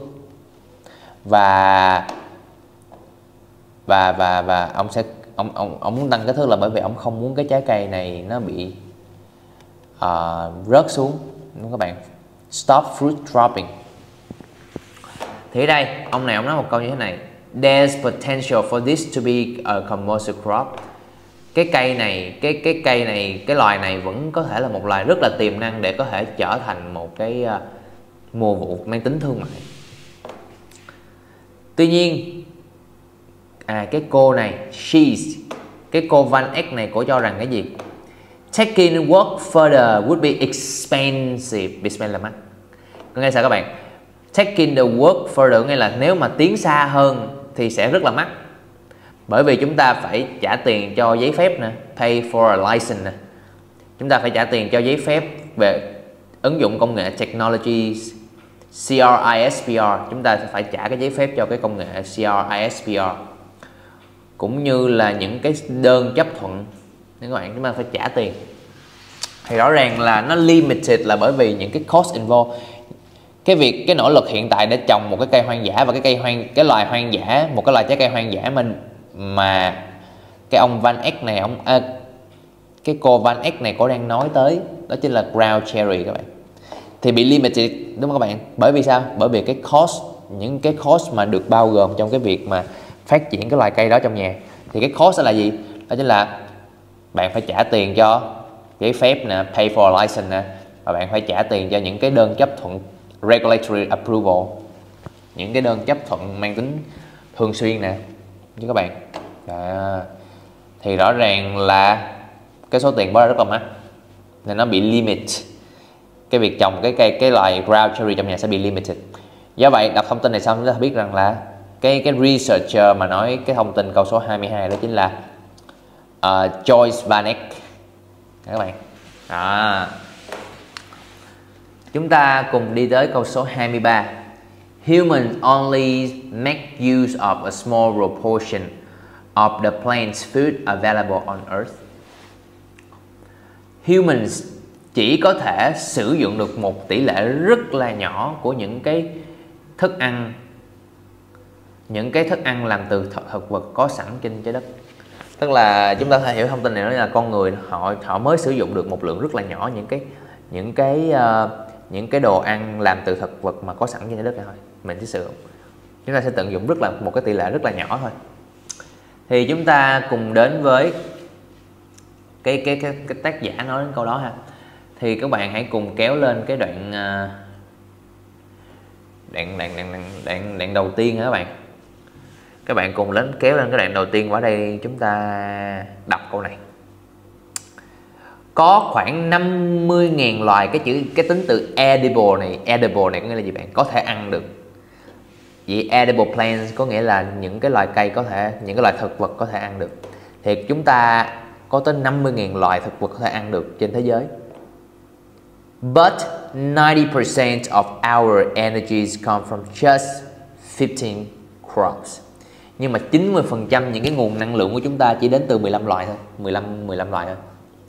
và và và và ông sẽ ông ông ông muốn tăng kích thước là bởi vì ông không muốn cái trái cây này nó bị uh, rớt xuống, đúng không các bạn? Stop fruit dropping. Thì ở đây ông này ông nói một câu như thế này. There's potential for this to be a commercial crop. Cái cây này, cái cái cây này, cái loài này vẫn có thể là một loài rất là tiềm năng để có thể trở thành một cái uh, mùa vụ mang tính thương mại. Tuy nhiên, à cái cô này, she's, cái cô Van Eck này, cô cho rằng cái gì? Taking work further would be expensive. Expensive là mắc. Có nghĩa sao các bạn? Taking the work further nghĩa là nếu mà tiến xa hơn thì sẽ rất là mắc. Bởi vì chúng ta phải trả tiền cho giấy phép nè, pay for a license nè. Chúng ta phải trả tiền cho giấy phép về ứng dụng công nghệ technology C R I S P R. Chúng ta phải trả cái giấy phép cho cái công nghệ C R I S P R. Cũng như là những cái đơn chấp thuận. Các bạn, chúng ta phải trả tiền. Thì rõ ràng là nó limited là bởi vì những cái cost involved. Cái việc cái nỗ lực hiện tại để trồng một cái cây hoang dã và cái cây hoang cái loài hoang dã, một cái loài trái cây hoang dã mình mà cái ông Van Eck này, ông à, cái cô Van Eck này có đang nói tới, đó chính là ground cherry các bạn. Thì bị limited, đúng không các bạn? Bởi vì sao? Bởi vì cái cost, những cái cost mà được bao gồm trong cái việc mà phát triển cái loài cây đó trong nhà. Thì cái cost đó là gì? Đó chính là bạn phải trả tiền cho giấy phép nè, pay for a license nè, và bạn phải trả tiền cho những cái đơn chấp thuận regulatory approval, những cái đơn chấp thuận mang tính thường xuyên nè, chứ các bạn. À, thì rõ ràng là cái số tiền đó rất là mắc nên nó bị limit. Cái việc trồng cái cây cái loài ground cherry trong nhà sẽ bị limited. Do vậy đọc thông tin này xong chúng ta biết rằng là cái cái researcher mà nói cái thông tin câu số hai mươi hai đó chính là uh, Joyce Van Eck các bạn. À, chúng ta cùng đi tới câu số hai mươi ba. Humans only make use of a small proportion of the plant's food available on Earth. Humans chỉ có thể sử dụng được một tỷ lệ rất là nhỏ của những cái thức ăn, những cái thức ăn làm từ thực vật có sẵn trên trái đất. Tức là chúng ta có thể hiểu thông tin này là con người họ họ mới sử dụng được một lượng rất là nhỏ những cái những cái uh, những cái đồ ăn làm từ thực vật mà có sẵn trên trái đất này thôi. Mình chỉ sử dụng, chúng ta sẽ tận dụng rất là một cái tỷ lệ rất là nhỏ thôi. Thì chúng ta cùng đến với cái cái cái, cái tác giả nói đến câu đó ha. Thì các bạn hãy cùng kéo lên cái đoạn uh, đoạn, đoạn, đoạn, đoạn, đoạn, đoạn đầu tiên hả các bạn. Các bạn cùng lên kéo lên cái đoạn đầu tiên, qua đây chúng ta đọc câu này. Có khoảng năm mươi nghìn loài, cái chữ cái tính từ edible này, edible này có nghĩa là gì bạn? Có thể ăn được. Vậy edible plants có nghĩa là những cái loài cây có thể, những cái loài thực vật có thể ăn được. Thì chúng ta có tới năm mươi nghìn loài thực vật có thể ăn được trên thế giới. But ninety percent of our energies come from just fifteen crops. Nhưng mà chín mươi phần trăm những cái nguồn năng lượng của chúng ta chỉ đến từ mười lăm loài thôi, mười lăm mười lăm loài thôi.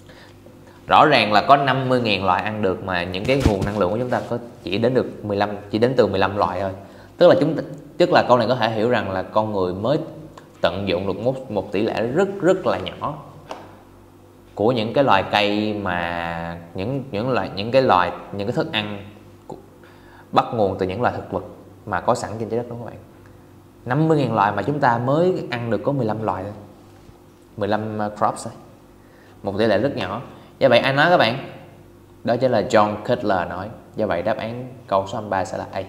Rõ ràng là có năm mươi nghìn loài ăn được mà những cái nguồn năng lượng của chúng ta có chỉ đến được mười lăm, chỉ đến từ mười lăm loài thôi. Tức là chúng tức là câu này có thể hiểu rằng là con người mới tận dụng được một một tỷ lệ rất rất là nhỏ của những cái loài cây mà những những loài những cái loài những cái thức ăn bắt nguồn từ những loài thực vật mà có sẵn trên trái đất đó các bạn. năm mươi nghìn loài mà chúng ta mới ăn được có mười lăm loài thôi, mười lăm crops thôi, một tỷ lệ rất nhỏ. Do vậy ai nói các bạn? Đó chính là John Cutler nói. Do vậy đáp án câu số hai mươi ba sẽ là A.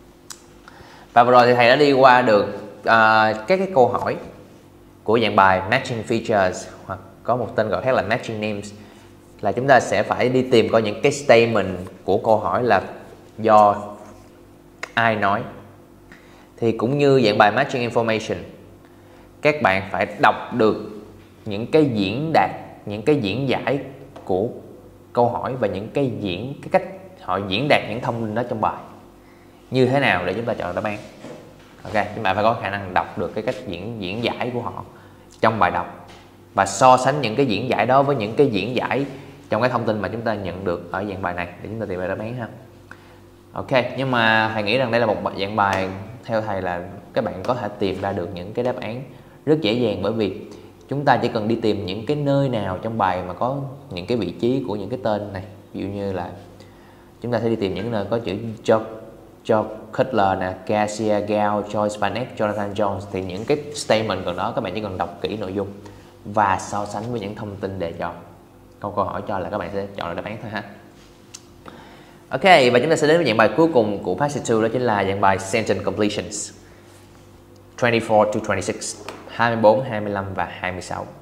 Và vừa rồi thì thầy đã đi qua được uh, các cái câu hỏi của dạng bài Matching Features, hoặc có một tên gọi khác là Matching Names, là chúng ta sẽ phải đi tìm coi những cái statement của câu hỏi là do ai nói. Thì cũng như dạng bài Matching Information, các bạn phải đọc được những cái diễn đạt, những cái diễn giải của câu hỏi và những cái diễn cái cách họ diễn đạt những thông tin đó trong bài như thế nào để chúng ta chọn đáp án. Ok, chúng ta phải có khả năng đọc được cái cách diễn diễn giải của họ trong bài đọc và so sánh những cái diễn giải đó với những cái diễn giải trong cái thông tin mà chúng ta nhận được ở dạng bài này để chúng ta tìm ra đáp án ha. Ok, nhưng mà thầy nghĩ rằng đây là một dạng bài theo thầy là các bạn có thể tìm ra được những cái đáp án rất dễ dàng, bởi vì chúng ta chỉ cần đi tìm những cái nơi nào trong bài mà có những cái vị trí của những cái tên này. Ví dụ như là chúng ta sẽ đi tìm những nơi có chữ John, John Cutler nè, Garcia Gao, Joyce Vanek, Jonathan Jones. Thì những cái statement gần đó các bạn chỉ cần đọc kỹ nội dung và so sánh với những thông tin đề cho câu câu hỏi cho là các bạn sẽ chọn được đáp án thôi ha. Ok, và chúng ta sẽ đến với dạng bài cuối cùng của Passage hai, đó chính là dạng bài Sentence Completions hai mươi bốn to hai mươi sáu, hai mươi bốn, hai mươi lăm và hai mươi sáu.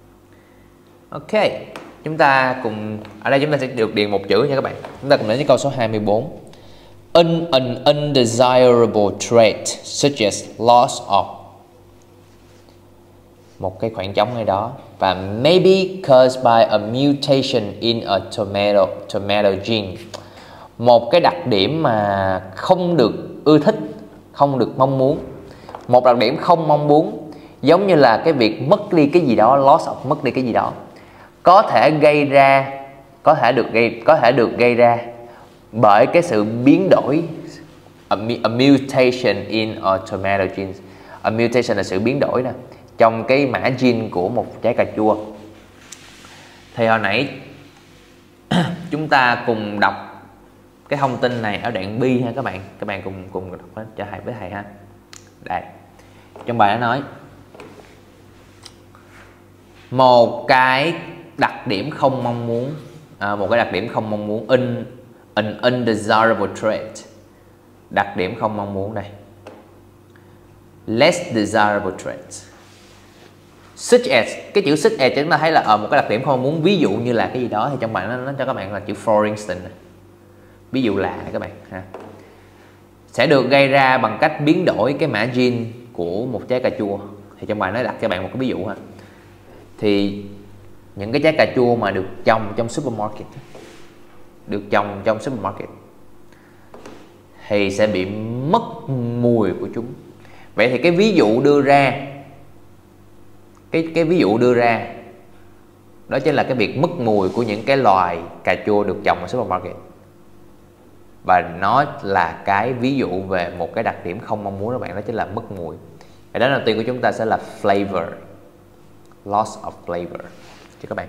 Ok, chúng ta cùng ở đây chúng ta sẽ được điền một chữ nha các bạn. Chúng ta cùng đến với câu số hai mươi bốn. An, an undesirable trait such as loss of, một cái khoảng trống ngay đó, và maybe caused by a mutation in a tomato tomato gene. Một cái đặc điểm mà không được ưa thích, không được mong muốn. Một đặc điểm không mong muốn, giống như là cái việc mất đi cái gì đó, loss of, mất đi cái gì đó, có thể gây ra có thể được gây có thể được gây ra bởi cái sự biến đổi, a, a mutation in a tomato gene. A mutation là sự biến đổi nè trong cái mã gene của một trái cà chua. Thì hồi nãy chúng ta cùng đọc cái thông tin này ở đoạn B ha các bạn. Các bạn cùng cùng đọc cho thầy với thầy ha. Đây. Trong bài nó nói một cái đặc điểm không mong muốn, à, một cái đặc điểm không mong muốn, in an undesirable trait, đặc điểm không mong muốn đây, less desirable traits, such as, cái chữ such as chúng ta thấy là ở một cái đặc điểm không mong muốn, ví dụ như là cái gì đó, thì trong bài nó, nó cho các bạn là chữ for instance, ví dụ là các bạn ha, sẽ được gây ra bằng cách biến đổi cái mã gene của một trái cà chua. Thì trong bài nó đặt cho bạn một cái ví dụ ha. Thì những cái trái cà chua mà được trồng trong supermarket, được trồng trong supermarket thì sẽ bị mất mùi của chúng. Vậy thì cái ví dụ đưa ra cái cái ví dụ đưa ra đó chính là cái việc mất mùi của những cái loài cà chua được trồng ở supermarket, và nó là cái ví dụ về một cái đặc điểm không mong muốn các bạn, đó chính là mất mùi. Cái đó đầu tiên của chúng ta sẽ là flavor. loss of flavor. Chứ các bạn.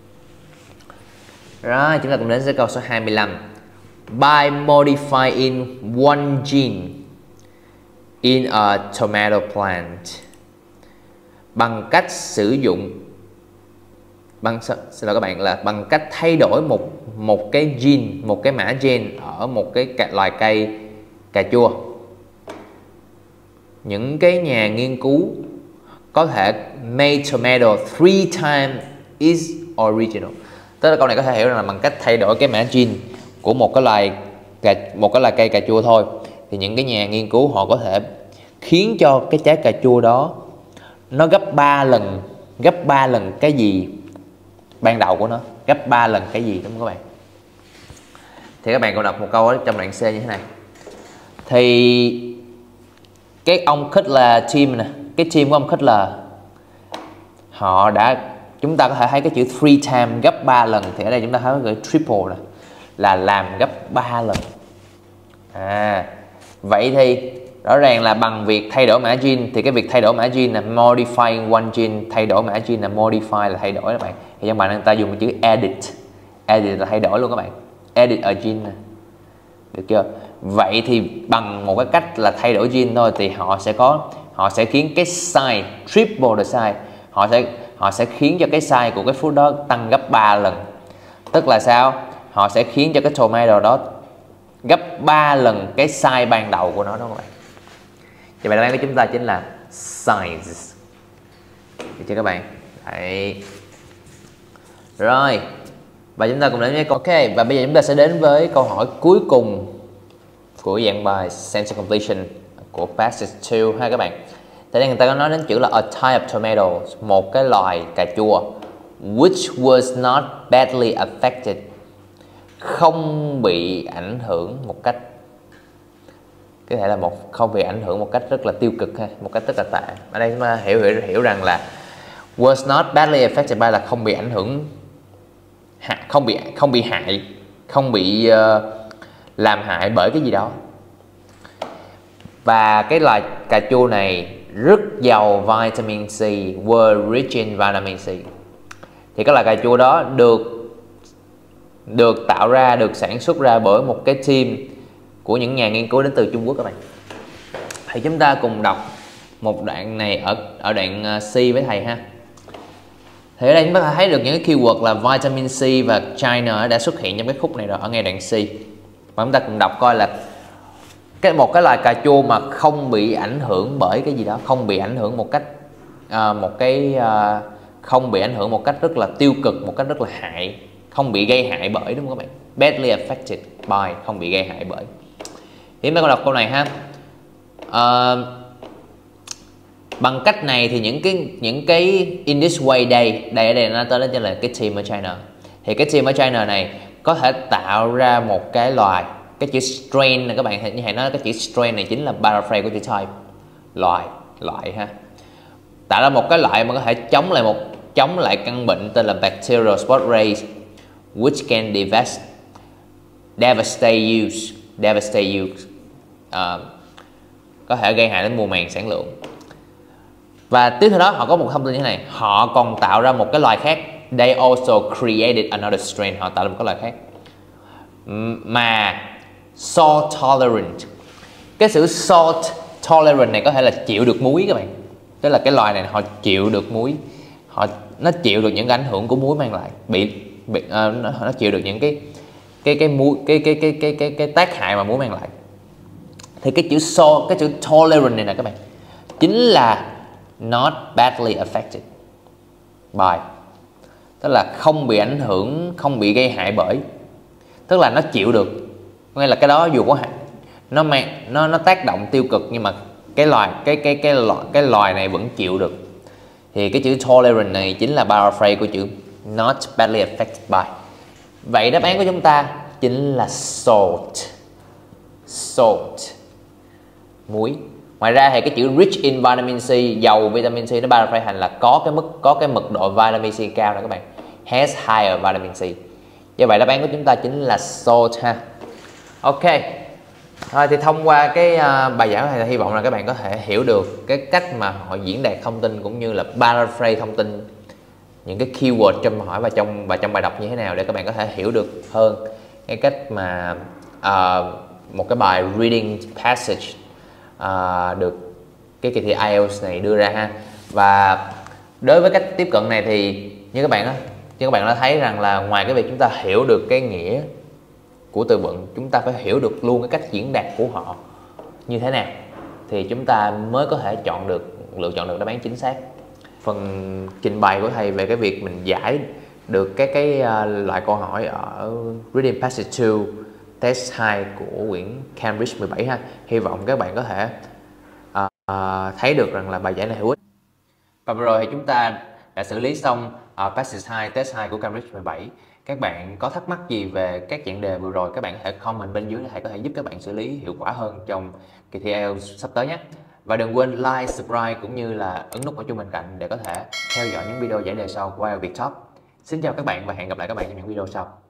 Rồi, chúng ta cùng đến với câu số hai mươi lăm. By modifying one gene in a tomato plant, bằng cách sử dụng bằng xin lỗi các bạn là bằng cách thay đổi một một cái gene, một cái mã gen ở một cái loài cây cà chua. Những cái nhà nghiên cứu có thể make tomato three times its original. Tức là câu này có thể hiểu rằng là bằng cách thay đổi cái mã gen của một cái loài cà, một cái loài cây cà chua thôi, thì những cái nhà nghiên cứu họ có thể khiến cho cái trái cà chua đó nó gấp ba lần gấp ba lần cái gì ban đầu của nó, gấp ba lần cái gì, đúng không các bạn? Thì các bạn còn đọc một câu ở trong đoạn C như thế này. Thì cái ông Cutler team nè, cái team của ông Cutler họ đã, chúng ta có thể thấy cái chữ three times, gấp ba lần, thì ở đây chúng ta thấy cái triple là là làm gấp ba lần. À, vậy thì rõ ràng là bằng việc thay đổi mã gen, thì cái việc thay đổi mã gen là modifying one gene, thay đổi mã gen là modify là thay đổi các bạn. Thì các bạn người ta dùng cái chữ edit, edit là thay đổi luôn các bạn, edit a gene nè, được chưa? Vậy thì bằng một cái cách là thay đổi gene thôi thì họ sẽ có, họ sẽ khiến cái size triple the size, họ sẽ họ sẽ khiến cho cái size của cái fruit đó tăng gấp ba lần. Tức là sao? Họ sẽ khiến cho cái tomato đó gấp ba lần cái size ban đầu của nó đó các bạn. Thì bài đáp án của chúng ta chính là size. Được chưa các bạn? Đấy. Rồi. Và chúng ta cùng đến với câu. Ok, và bây giờ chúng ta sẽ đến với câu hỏi cuối cùng của dạng bài Sentence Completion của Passage hai ha các bạn. Tại đây người ta có nói đến chữ là a type of tomato, một cái loài cà chua, which was not badly affected, không bị ảnh hưởng một cách, có thể là một không bị ảnh hưởng một cách rất là tiêu cực ha, một cách rất là tệ. Ở đây chúng ta hiểu hiểu hiểu rằng là was not badly affected by là không bị ảnh hưởng, không bị không bị hại, không bị uh, làm hại bởi cái gì đó. Và cái loài cà chua này rất giàu vitamin C, were rich in vitamin C. Thì cái loài cà chua đó được được tạo ra, được sản xuất ra bởi một cái team của những nhà nghiên cứu đến từ Trung Quốc các bạn. Thì chúng ta cùng đọc một đoạn này ở ở đoạn C với thầy ha. Thì ở đây chúng ta thấy được những cái keyword là vitamin C và China đã xuất hiện trong cái khúc này rồi ở ngay đoạn C. Và chúng ta cùng đọc coi là cái một cái loài cà chua mà không bị ảnh hưởng bởi cái gì đó, không bị ảnh hưởng một cách uh, một cái uh, không bị ảnh hưởng một cách rất là tiêu cực, một cách rất là hại, không bị gây hại bởi, đúng không các bạn? Badly affected by, không bị gây hại bởi. Thì chúng ta đọc câu này ha. Uh, bằng cách này thì những cái những cái in this way đây, đây ở đây nó tới đến là cái team ở China. Thì cái team ở China này có thể tạo ra một cái loài, cái chữ strain này các bạn, như thầy nói cái chữ strain này chính là paraphrase của chữ type, loài, loại ha. Tạo ra một cái loại mà có thể chống lại một chống lại căn bệnh tên là bacterial spot race, which can devast, devastate use, devastate use, uh, có thể gây hại đến mùa màng sản lượng. Và tiếp theo đó họ có một thông tin như thế này, họ còn tạo ra một cái loài khác, they also created another strain, họ tạo ra một cái loài khác mà salt tolerant. Cái sự salt tolerant này có thể là chịu được muối các bạn. Tức là cái loài này họ chịu được muối, họ nó chịu được những cái ảnh hưởng của muối mang lại, bị, bị uh, nó, nó chịu được những cái cái cái muối cái cái cái cái cái cái tác hại mà muối mang lại. Thì cái chữ salt, cái chữ tolerant này nè các bạn, chính là not badly affected by, tức là không bị ảnh hưởng, không bị gây hại bởi, tức là nó chịu được, nghĩa là cái đó dù có hại, nó mang nó nó tác động tiêu cực nhưng mà cái loài cái cái cái loài cái loài này vẫn chịu được. Thì cái chữ tolerant này chính là paraphrase của chữ not badly affected by. Vậy đáp án của chúng ta chính là salt, salt, muối. Ngoài ra thì cái chữ rich in vitamin C, giàu vitamin C, nó paraphrase thành là có cái mức có cái mật độ vitamin C cao đó các bạn, has higher vitamin C. Như vậy đáp án của chúng ta chính là salt ha. Ok. Rồi thì thông qua cái uh, bài giảng này, hy vọng là các bạn có thể hiểu được cái cách mà họ diễn đạt thông tin cũng như là paraphrase thông tin những cái keyword trong hỏi và trong và trong bài đọc như thế nào để các bạn có thể hiểu được hơn cái cách mà uh, một cái bài reading passage uh, được cái kỳ thi ai eo này đưa ra ha. Và đối với cách tiếp cận này thì như các bạn á, như các bạn đã thấy rằng là ngoài cái việc chúng ta hiểu được cái nghĩa của từ vựng, chúng ta phải hiểu được luôn cái cách diễn đạt của họ như thế nào thì chúng ta mới có thể chọn được lựa chọn được đáp án chính xác. Phần trình bày của thầy về cái việc mình giải được cái cái uh, loại câu hỏi ở Reading Passage hai Test hai của quyển Cambridge mười bảy ha. Hy vọng các bạn có thể uh, uh, thấy được rằng là bài giải này hữu ích. Và vừa rồi thì chúng ta đã xử lý xong uh, Passage hai Test hai của Cambridge mười bảy. Các bạn có thắc mắc gì về các dạng đề vừa rồi, các bạn có thể comment bên dưới để thầy có thể giúp các bạn xử lý hiệu quả hơn trong kỳ thi ai eo sắp tới nhé. Và đừng quên like, subscribe cũng như là ấn nút ở chuông bên cạnh để có thể theo dõi những video giải đề sau của ai eo Viettop. Xin chào các bạn và hẹn gặp lại các bạn trong những video sau.